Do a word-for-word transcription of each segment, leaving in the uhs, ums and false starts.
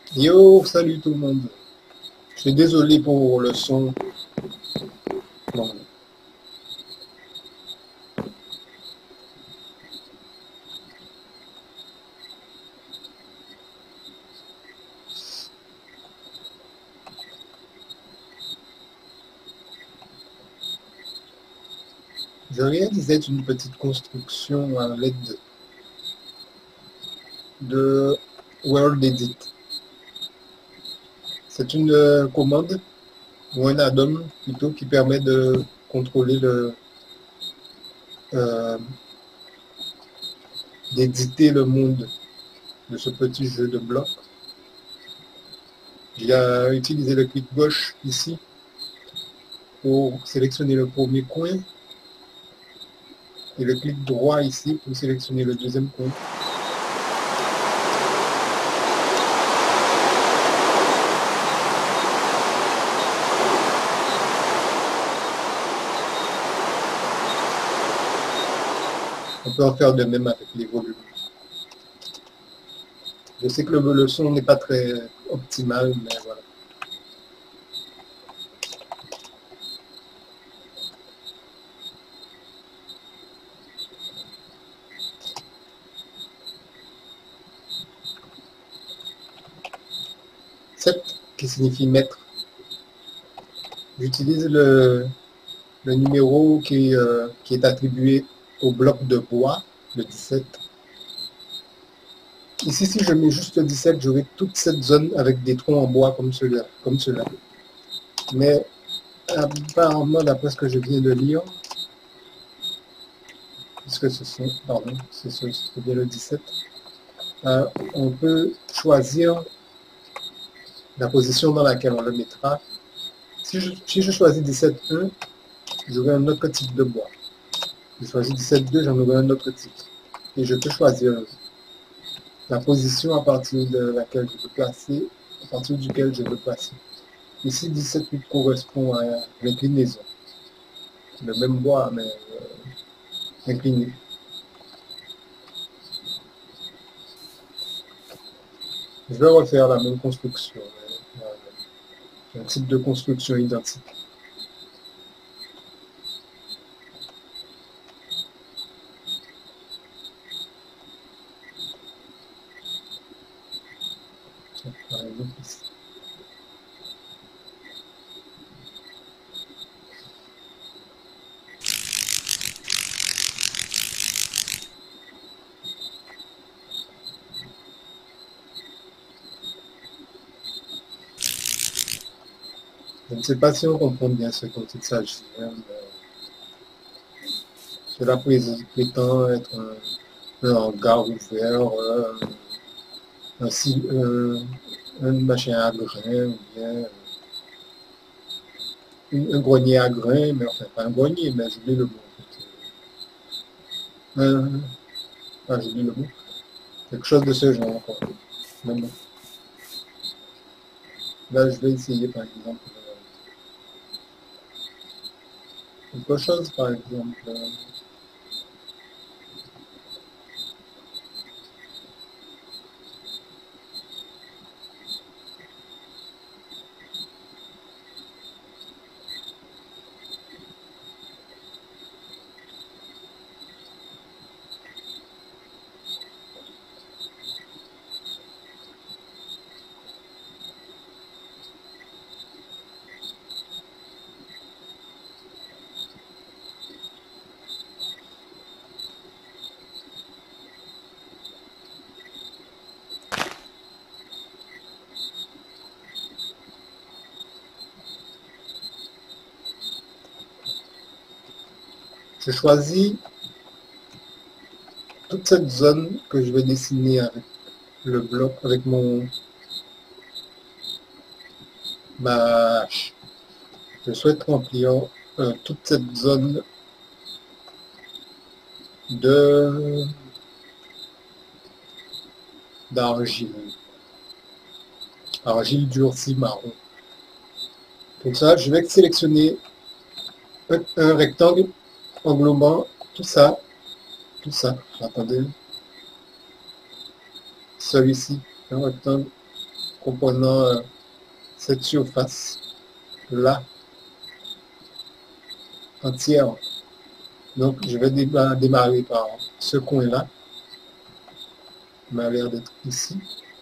Yo, salut tout le monde. Je suis désolé pour le son. Bon, je réalisais une petite construction à l'aide de WorldEdit. C'est une euh, commande ou un add-on plutôt qui permet de contrôler le, euh, d'éditer le monde de ce petit jeu de blocs. J'ai euh, utilisé le clic gauche ici pour sélectionner le premier coin et le clic droit ici pour sélectionner le deuxième coin. On peut en faire de même avec les volumes. Je sais que le, le son n'est pas très optimal, mais voilà. sept, qui signifie mètre. J'utilise le, le numéro qui, euh, qui est attribué au bloc de bois, le dix-sept. Ici, si je mets juste le dix-sept, j'aurai toute cette zone avec des troncs en bois comme cela. Comme cela. Mais apparemment, d'après ce que je viens de lire, puisque ce sont, pardon, c'est bien le dix-sept, euh, on peut choisir la position dans laquelle on le mettra. Si je, si je choisis dix-sept un, j'aurai un autre type de bois. Si je choisis dix-sept deux, j'en aurai un autre type. Et je peux choisir la position à partir de laquelle je veux placer, à partir duquel je veux placer. Ici, dix-sept huit correspond à l'inclinaison. C'est le même bois, mais euh, incliné. Je vais refaire la même construction. Un type de construction identique. Par exemple ici. Je ne sais pas si on comprend bien ce dont il s'agit. Hein, cela prétend être un, un hangar ouvert, un, un, un machin à grains, ou bien un, un grenier à grains, mais enfin pas un grenier, mais j'oublie le mot. En fait. Un, ah, j'oublie le mot. Quelque chose de ce genre encore. Même. Là, je vais essayer par exemple quelque chose, par exemple. Je choisis toute cette zone que je vais dessiner avec le bloc, avec mon ma hache. Je souhaite remplir euh, toute cette zone de d'argile. Argile durcie marron. Pour ça, je vais sélectionner un, un rectangle englobant tout ça, tout ça. Attendez. Celui-ci, un rectangle comprenant euh, cette surface là entière. Donc je vais déma- démarrer par ce coin là, qui m'a l'air d'être ici.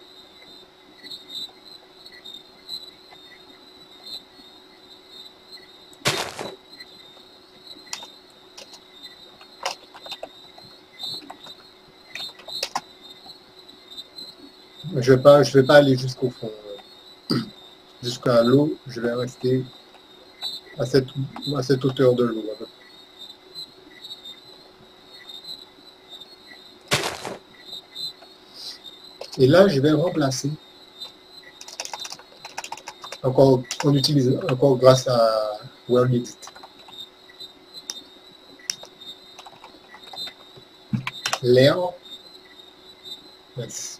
Je vais pas, je vais pas aller jusqu'au fond, euh, jusqu'à l'eau. Je vais rester à cette, à cette hauteur de l'eau. Et là, je vais remplacer, encore, on utilise encore grâce à World Edit, l'air. Yes.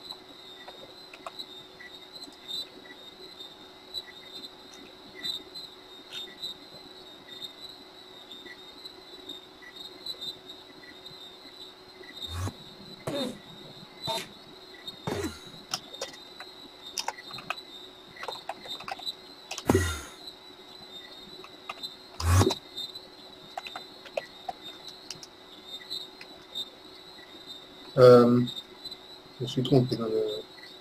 Euh, je me suis trompé dans le,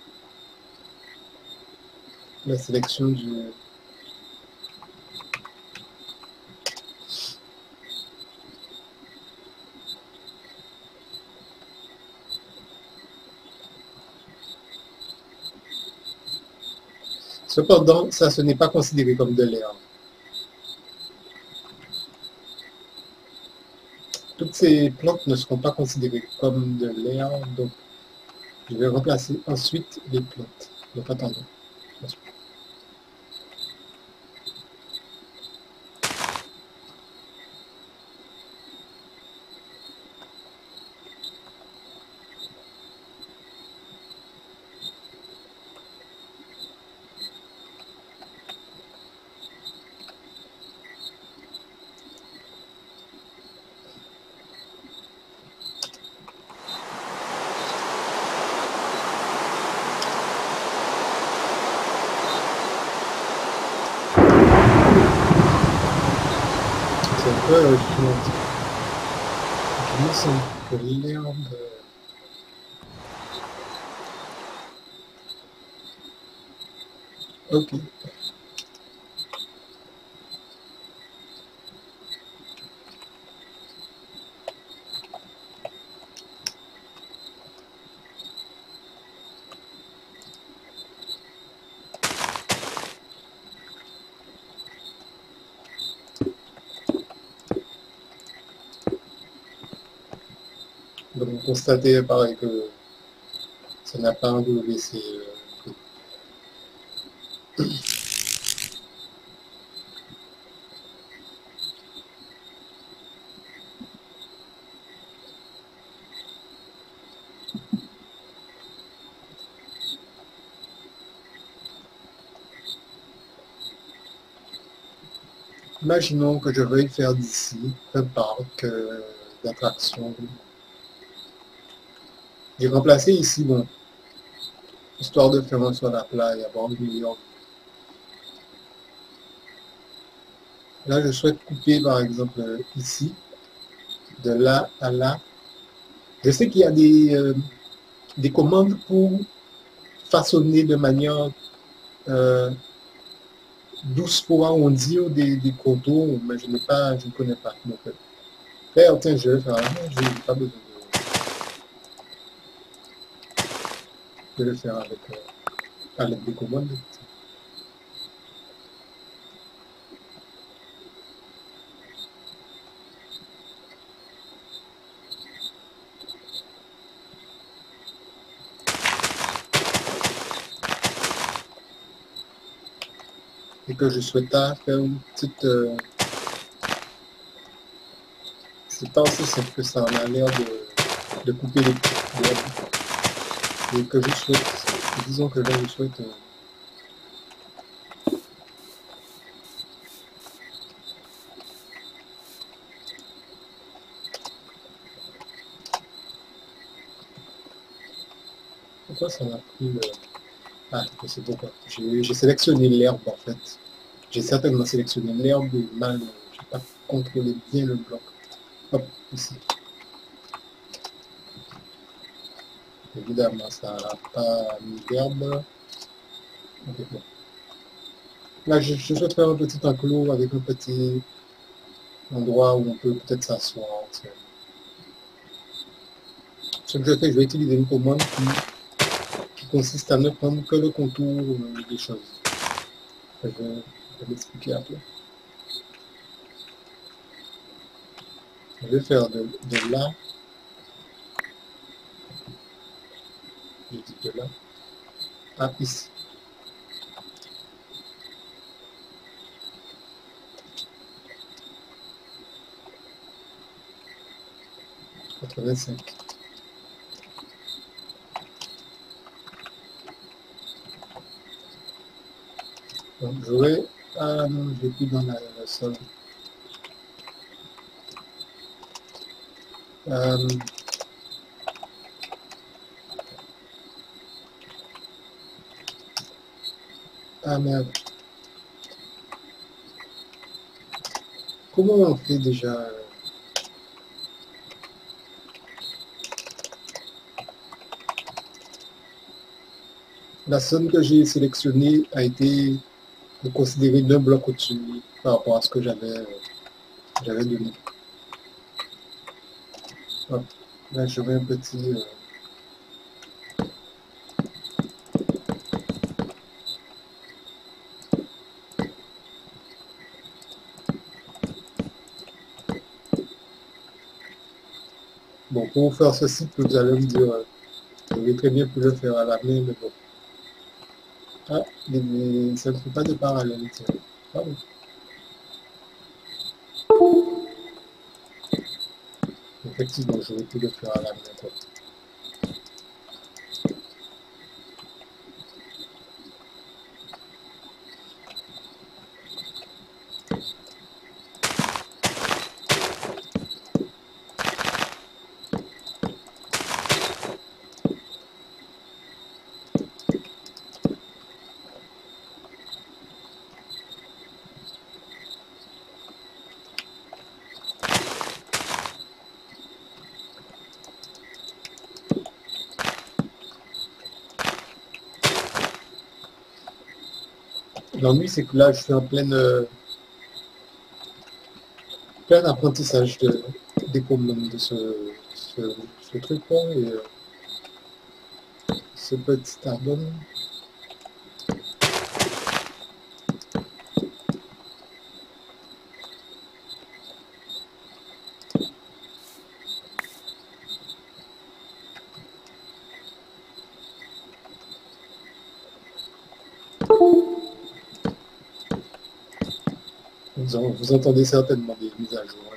la sélection du... Cependant, ça, ce n'est pas considéré comme de l'air. Toutes ces plantes ne seront pas considérées comme de l'air, donc je vais remplacer ensuite les plantes. Donc attendons. C'est un peu euh, fluide. Je me sens que l'herbe... Ok. Donc vous constatez pareil que ça n'a pas enlevé ces... euh, Imaginons que je veuille faire d'ici un parc euh, d'attractions. J'ai remplacé ici, bon, histoire de faire un sol à plat et avoir une meilleure. Là, je souhaite couper, par exemple, euh, ici, de là à là. Je sais qu'il y a des, euh, des commandes pour façonner de manière euh, douce pour arrondir des, des contours, mais je n'ai pas, je ne connais pas. Donc, euh, faire, tiens, je vais faire, je n'ai pas besoin de, de le faire avec, euh, avec des commandes. Et que je souhaitais faire une petite... Euh, c'est pas aussi simple que ça en a l'air de, de couper les petits. Et que je souhaite, disons que là je souhaite... Euh, pourquoi ça m'a pris le... Ah, je sais pourquoi. J'ai j'ai sélectionné l'herbe en fait. J'ai certainement sélectionné l'herbe et mal, je n'ai pas contrôlé bien le bloc. Hop, ici. Évidemment, ça n'a pas mis d'herbe. Ok, bon. Là, je, je souhaite faire un petit enclos avec un petit endroit où on peut peut-être s'asseoir. Ce que je fais, je vais utiliser une commande qui, qui consiste à ne prendre que le contour euh, des choses. Je vais, je vais l'expliquer après. Je vais faire de, de là, je dis de là, à ici. quatre-vingt-cinq. Donc je vais... Ah non, je vais plus dans la, la sol. Euh, ah merde. Comment on fait déjà euh, la zone que j'ai sélectionnée a été considérée d'un bloc au-dessus par rapport à ce que j'avais euh, j'avais donné. Hop. Là, je mets un petit... euh, Bon, pour faire ceci, vous allez me dire, euh, je vais très bien pu le faire à la main, mais bon. Ah, mais, mais ça ne fait pas de parallèle, tiens. Ah oui. Effectivement, j'aurais pu le faire à la main, quoi. L'ennui, c'est que là, je suis en pleine, euh, plein apprentissage de, des commandes de ce, ce, ce truc-là, et euh, ce petit album. Vous, en- vous entendez certainement des mises à jour. Hein.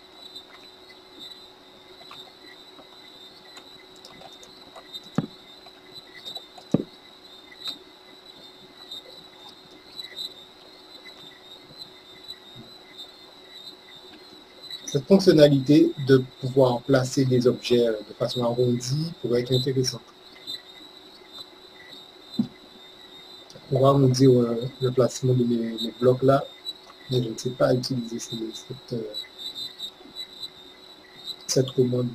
Cette fonctionnalité de pouvoir placer des objets euh, de façon arrondie pourrait être intéressante. Pouvoir arrondir euh, le placement de mes, mes blocs là, mais je ne sais pas utiliser ces- cette, euh, cette commande.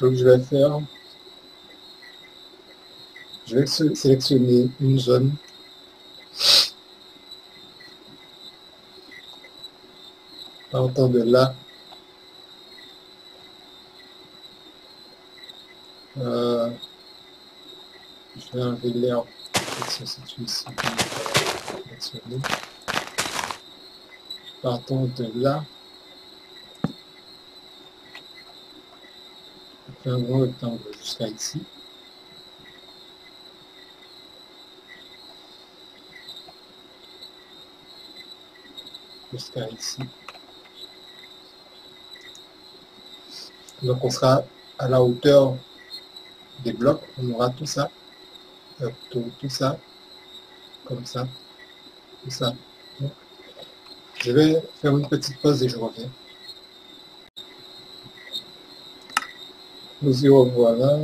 Ce que je vais faire, je vais sélectionner une zone. Partant de là, euh, je vais enlever l'herbe qui se situe ici. Sélectionner. Partons de là, je fais un grand rectangle jusqu'à ici. Jusqu'à ici. Donc on sera à la hauteur des blocs, on aura tout ça, tout, tout ça, comme ça, tout ça. Donc, je vais faire une petite pause et je reviens. Nous y revoilà.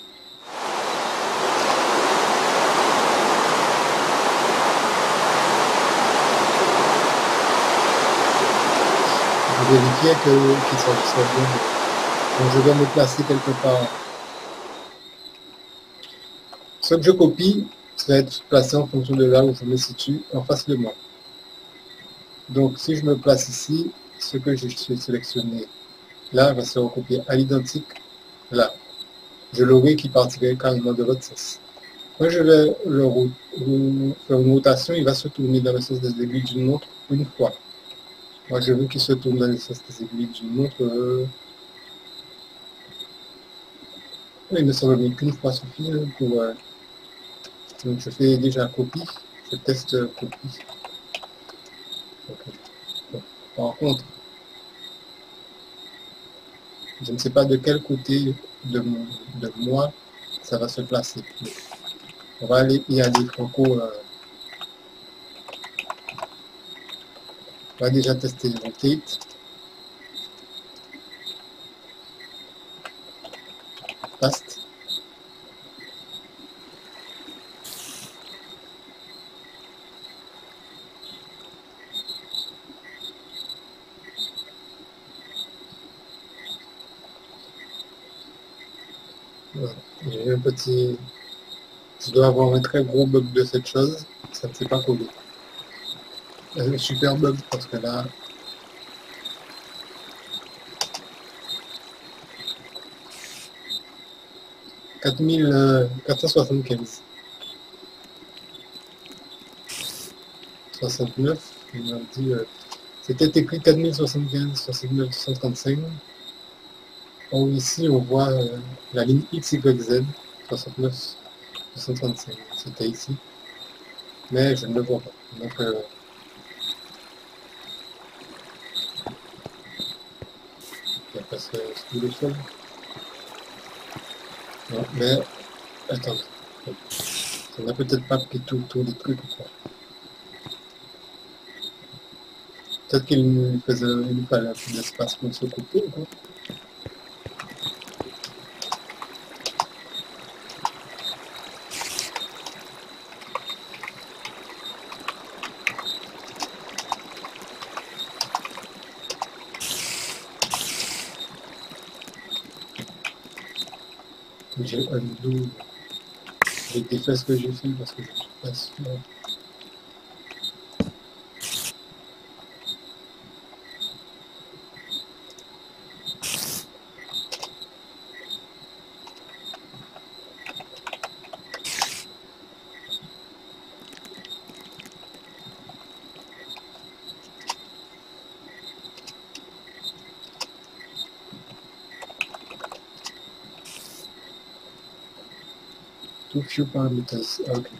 Je vérifier que qu'il soit bien. Donc je vais me placer quelque part. Ce que je copie, ça va être placé en fonction de là où je me situe en face de moi. Donc si je me place ici, ce que je suis sélectionné là va se recopier à l'identique là. Je l'aurai qui partirait carrément de l'autre sens. Quand je vais le, le, faire une rotation, il va se tourner dans le sens des aiguilles d'une montre une fois. Moi je veux qu'il se tourne dans le sens des aiguilles d'une montre. Euh... Il me semble bien qu'une fois suffit pour... Euh... Donc je fais déjà copie, je teste copie. Okay. Bon. Par contre, je ne sais pas de quel côté de, mon, de moi ça va se placer. On va aller y aller franco. Euh, on va déjà tester rotate. Fast. Voilà. J'ai un petit... Je dois avoir un très gros bug de cette chose. Ça ne s'est pas collé. Un super bug parce que là... quatre mille quatre cent soixante-quinze. soixante-neuf. Il m'a dit... Euh, c'était écrit quatre mille soixante-quinze, soixante-neuf, cent trente-cinq. Or ici, on voit euh, la ligne X Y Z, soixante-neuf, cent trente-cinq. C'était ici. Mais je ne le vois pas. Donc... Euh, il y a pas ce sous le sol. Non, mais... Attendez. Ça n'a peut-être pas pris tous les trucs ou quoi. Peut-être qu'il nous faisait il fallait un peu d'espace pour se couper ou quoi. J'ai undo. J'ai défait ce que j'ai fait parce que je suis pas sûr. Too few parameters. Okay.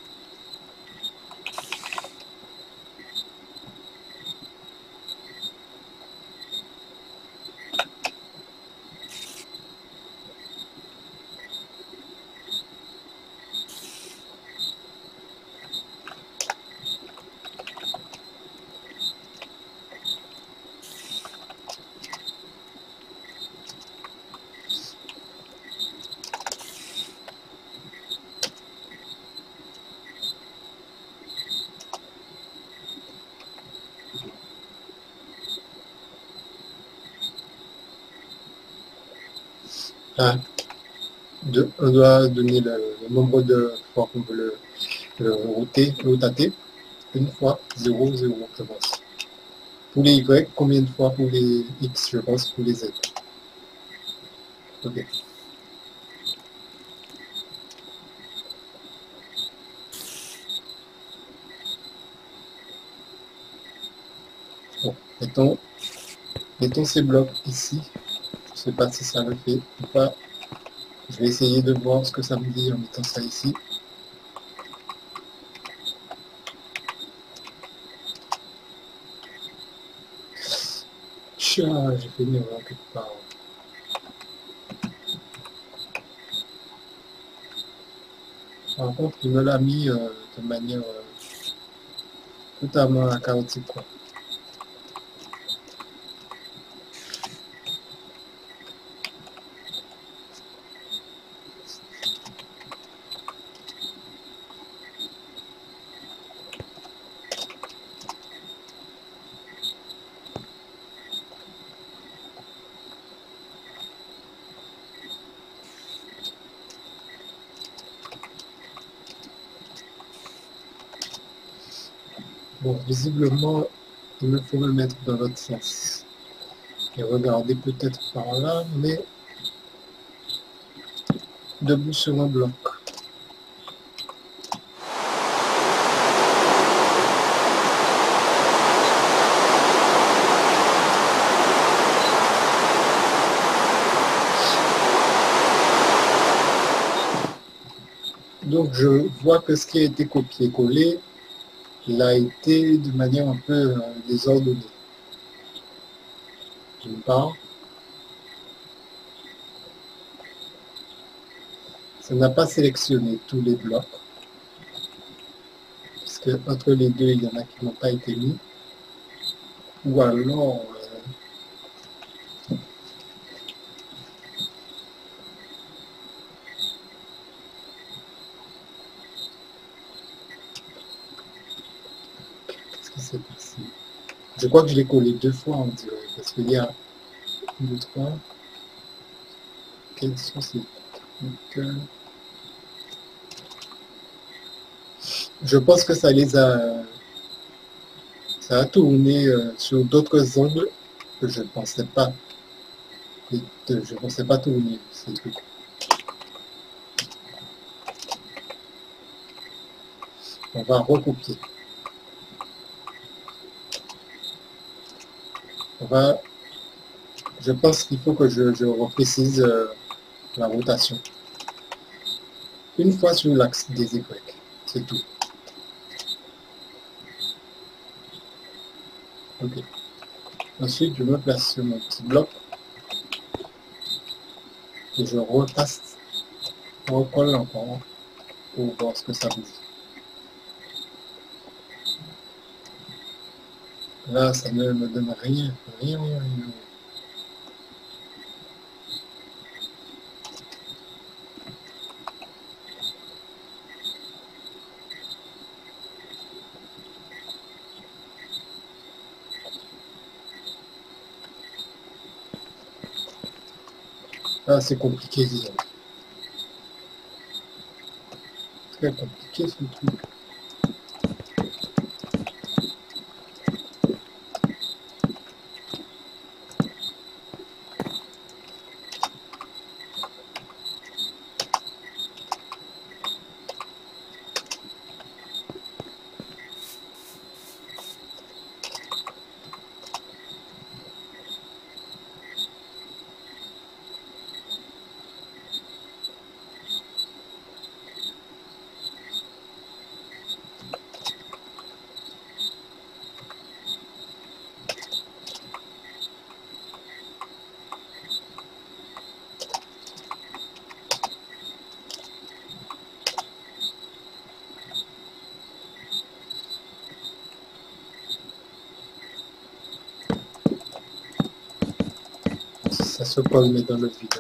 Ah. de, on doit donner le, le nombre de fois qu'on veut le, le router, le rotater. Une fois, zéro, zéro, je pense. Pour les Y, combien de fois pour les X, je pense, pour les Z. Ok. Bon, mettons, mettons ces blocs ici. Je ne sais pas si ça le fait ou pas. Je vais essayer de voir ce que ça me dit en mettant ça ici. Tcha, j'ai fait une erreur quelque part. Par contre, il me l'a mis euh, de manière euh, totalement chaotique, quoi. Bon, visiblement, il me faut me mettre dans l'autre sens. Et regarder peut-être par là, mais debout sur un bloc. Donc je vois que ce qui a été copié-collé, il a été de manière un peu euh, désordonnée. D'une part, ça n'a pas sélectionné tous les blocs, parce que entre les deux, il y en a qui n'ont pas été mis. Ou alors, euh, qu'est-ce qui s'est passé? Je crois que je l'ai collé deux fois, on dirait, parce qu'il y a un, deux, trois. Quels sont ces trucs? Je pense que ça les a, ça a tourné euh, sur d'autres angles que je ne pensais pas. Et que je ne pensais pas tourner ces trucs. On va recopier. On va, je pense qu'il faut que je, je reprécise euh, la rotation. Une fois sur l'axe des Y, c'est tout. Ok. Ensuite, je me place sur mon petit bloc et je repasse, recolle encore pour voir ce que ça me dit. Là, ça ne me donne rien, rien, rien, rien. Ah, c'est compliqué, disons. Très compliqué ce truc. Ça se colle, mais dans le vide.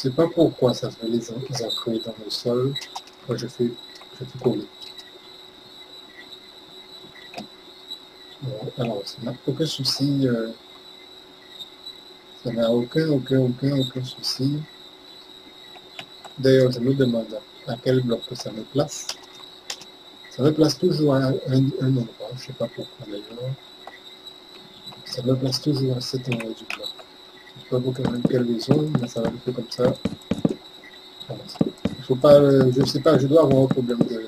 sais pas pourquoi ça fait les, en les ancrer dans le sol quand je fais, je fais coller. Bon, alors, ça n'a aucun souci. Euh, ça n'a aucun, aucun, aucun, aucun souci. D'ailleurs, je me demande à quel bloc que ça me place. Ça me place toujours à un, un, un endroit, je ne sais pas pourquoi d'ailleurs. Ça me place toujours à cet endroit du bloc. Je ne sais pas pour quelle raison, mais ça va le faire comme ça. Il faut pas, je ne sais pas, je dois avoir un problème de,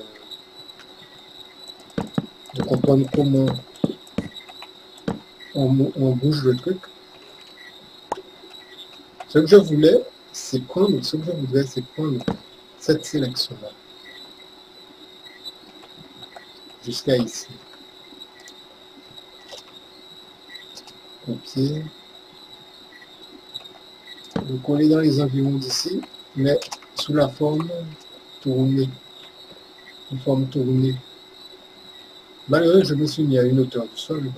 de comprendre comment on, on bouge le truc. Ce que je voulais, c'est prendre, ce que je voudrais, c'est prendre cette sélection-là. Jusqu'à ici. Copier. Le coller dans les environs d'ici, mais sous la forme tournée. Une forme tournée. Malgré que je me suis mis à une hauteur du sol.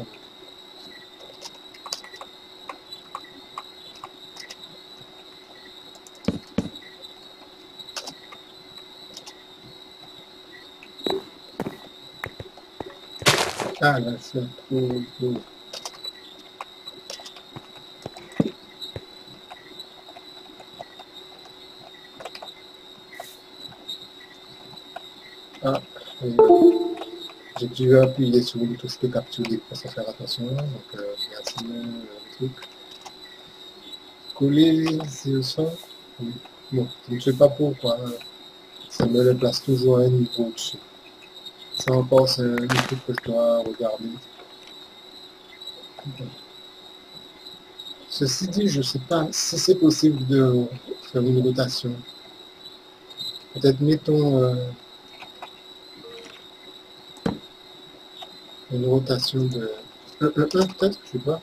Ah là, c'est trop, trop. Ah, euh, j'ai dû appuyer sur le touche de capture d'écran sans faire attention. Donc, euh, merci le truc. Coller, c'est le son. Bon, je ne sais pas pourquoi. Ça me le place toujours à un niveau au-dessus. Ça encore, c'est un truc que je dois regarder. Ceci dit, je ne sais pas si c'est possible de faire une rotation. Peut-être mettons euh, une rotation de un, un, un peut-être, je sais pas.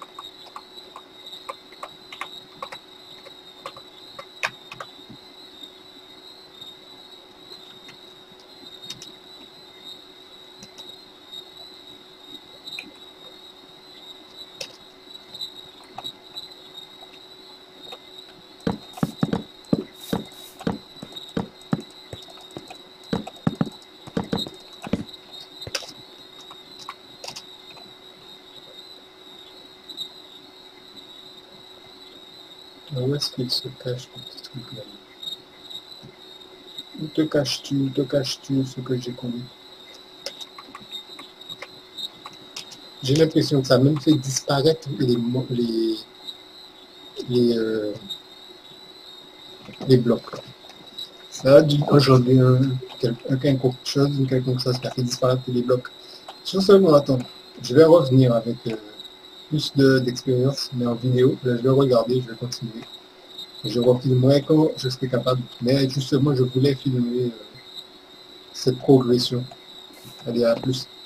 Où est-ce qu'il se cache, le petit truc là? Où te caches-tu, où te caches-tu, ce que j'ai collé? J'ai l'impression que ça a même fait disparaître les, les, les, euh, les blocs. Ça a dû aujourd'hui un, un quelque chose, une quelconque chose qui a fait disparaître les blocs. Sur ce, bon, attends, je vais revenir avec euh, plus d'expérience, de, mais en vidéo. Là, je vais regarder, je vais continuer. Je refilmerai quand je serai capable. Mais justement, je voulais filmer euh, cette progression. Allez, à plus.